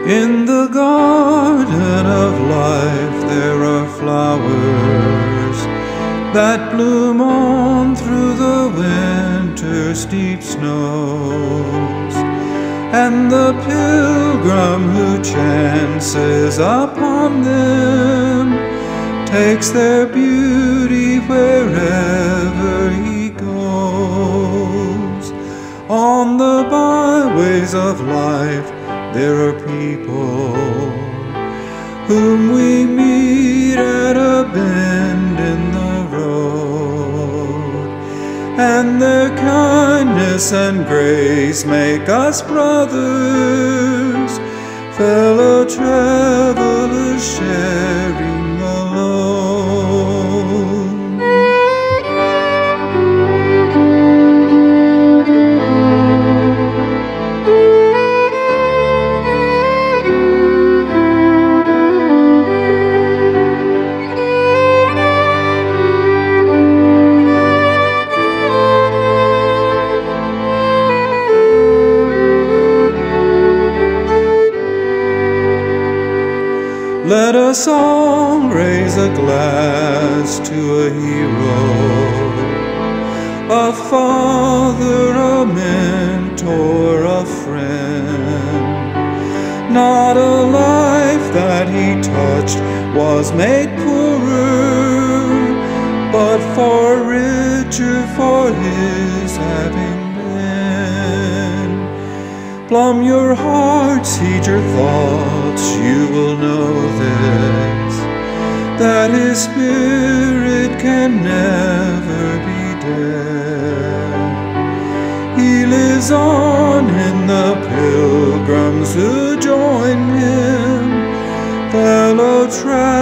In the garden of life there are flowers that bloom on through the winter's deep snows, and the pilgrim who chances upon them takes their beauty wherever he goes. On the byways of life there are people whom we meet at a bend in the road, and their kindness and grace make us brothers, fellow travelers sharing the load. Let us all raise a glass to a hero, a father, a mentor, a friend. Not a life that he touched was made poorer, but far richer for his having been. Plumb your hearts, heed your thoughts, you will know this, that his spirit can never be dead. He lives on in the pilgrims who join him, fellow travelers.